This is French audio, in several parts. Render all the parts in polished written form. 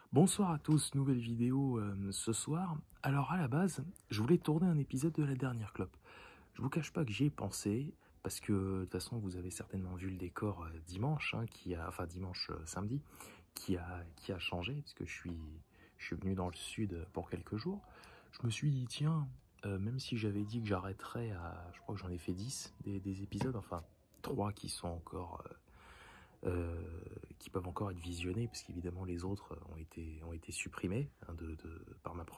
Bonsoir à tous, nouvelle vidéo ce soir. Alors à la base, je voulais tourner un épisode de la dernière clope. Je vous cache pas que j'y ai pensé, parce que de toute façon vous avez certainement vu le décor dimanche, samedi, qui a changé, parce que je suis venu dans le sud pour quelques jours. Je me suis dit tiens, même si j'avais dit que j'arrêterais je crois que j'en ai fait 10 des épisodes, enfin 3 qui sont encore... qui peuvent encore être visionnés, parce qu'évidemment les autres ont été supprimés hein, par ma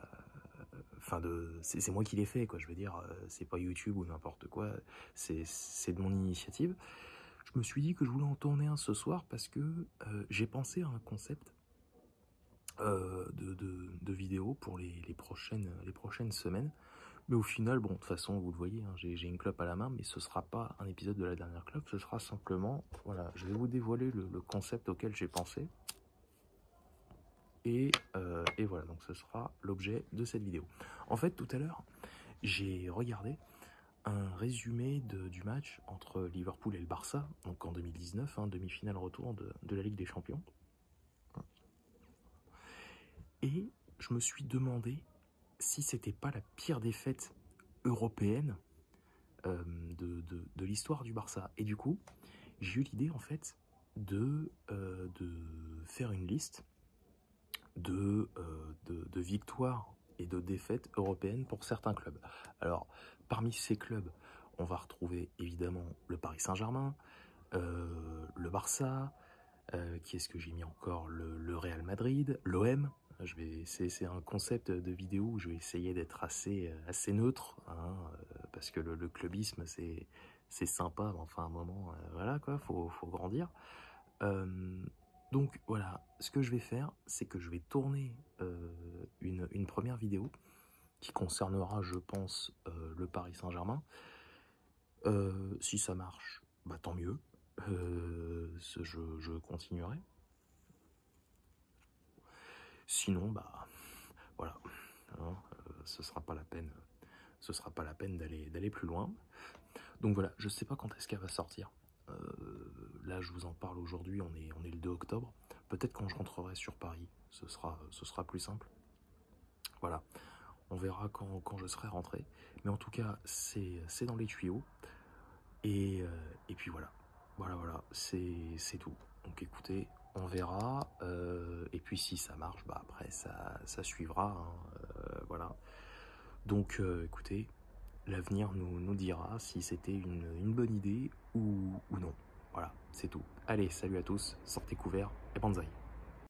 c'est moi qui l'ai fait, quoi. Je veux dire, c'est pas YouTube ou n'importe quoi, c'est de mon initiative. Je me suis dit que je voulais en tourner un ce soir parce que j'ai pensé à un concept de vidéo pour les prochaines semaines. Mais au final, bon, de toute façon, vous le voyez, hein, j'ai une clope à la main, mais ce sera pas un épisode de la dernière clope, ce sera simplement, voilà, je vais vous dévoiler le concept auquel j'ai pensé. Et voilà, donc ce sera l'objet de cette vidéo. En fait, tout à l'heure, j'ai regardé un résumé du match entre Liverpool et le Barça, donc en 2019, hein, demi-finale retour de la Ligue des Champions. Et je me suis demandé si c'était pas la pire défaite européenne de l'histoire du Barça. Et du coup, j'ai eu l'idée en fait de faire une liste de victoires et de défaites européennes pour certains clubs. Alors, parmi ces clubs, on va retrouver évidemment le Paris Saint-Germain, le Barça, qui est-ce que j'ai mis encore, le Real Madrid, l'OM. C'est un concept de vidéo où je vais essayer d'être assez neutre, hein, parce que le clubisme c'est sympa, mais enfin à un moment, voilà quoi, faut grandir. Donc voilà, ce que je vais faire, c'est que je vais tourner une première vidéo qui concernera, je pense, le Paris Saint-Germain. Si ça marche, bah tant mieux, je continuerai. Sinon, bah voilà, hein, ce sera pas la peine d'aller plus loin. Donc voilà, je sais pas quand est-ce qu'elle va sortir. Là, je vous en parle aujourd'hui, on est le 2 octobre. Peut-être quand je rentrerai sur Paris, ce sera plus simple. Voilà, on verra quand je serai rentré. Mais en tout cas, c'est dans les tuyaux. Et puis voilà, c'est tout. Donc écoutez, on verra. Et puis si ça marche, bah après ça suivra. Hein, voilà. Donc écoutez, l'avenir nous dira si c'était une bonne idée ou non. Voilà, c'est tout. Allez, salut à tous, sortez couverts et banzai.